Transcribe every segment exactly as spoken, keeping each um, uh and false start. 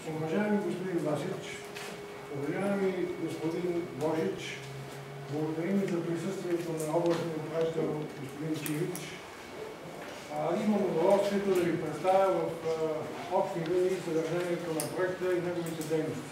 Уважаеми господин Васич, уважаеми господин Божич, благодарим за присъствието на областния управител господин Чивич. Имам удоволствието да ви представя в общи линии съдържанието на проекта и неговите дейности.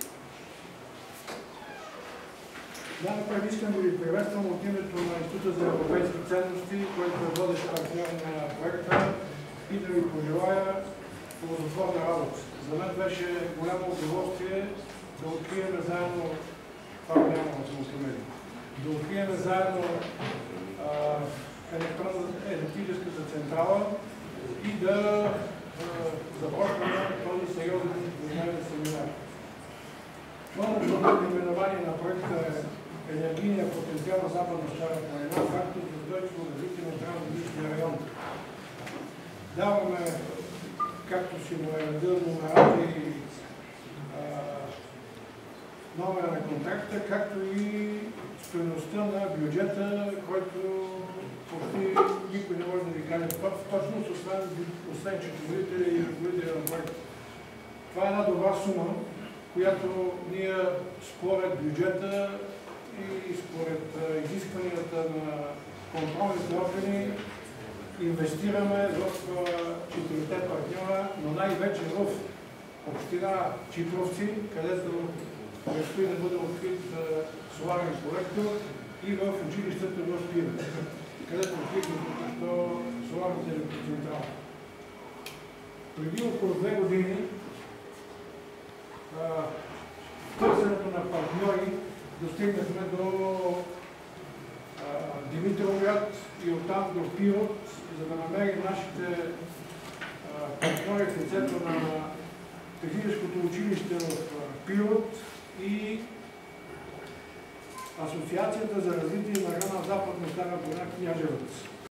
Най-напред искам да ви приветствам от името на Института за европейски ценности, който е водещ партньор на проекта, и да ви пожелая ползотворна работа. За мен беше голямо удоволствие да открием заедно, това няма автомобили, да открием заедно електрическата централа и да започнем този сериозен двудневен семинар. Новото наименование на проекта е енергийния потенциал на Западна Стара планина, както и устойчиво развитие на трансграничния район. Даваме, както си му е редил, номерата и номера на контракта, както и стойността на бюджета, който почти никой не може да ви каже точно, освен счетоводителя и ръководителя на проекта. Това е една добра сума, която ние според бюджета и според изискванията на контролните органи инвестираме в четирите партньора, но най-вече в община Чипровци, където предстои да бъде открит соларен колектор, и в училището в Пирин, където открихме току-що соларната електроцентрала. Преди около две години търсенето на партньори достигнахме до Димитровград и оттам до Пирот, за да намерим нашите партньори в лицето на техническото училище в Пирот и Асоциацията за развитие на района Западна Стара планина Княжевец.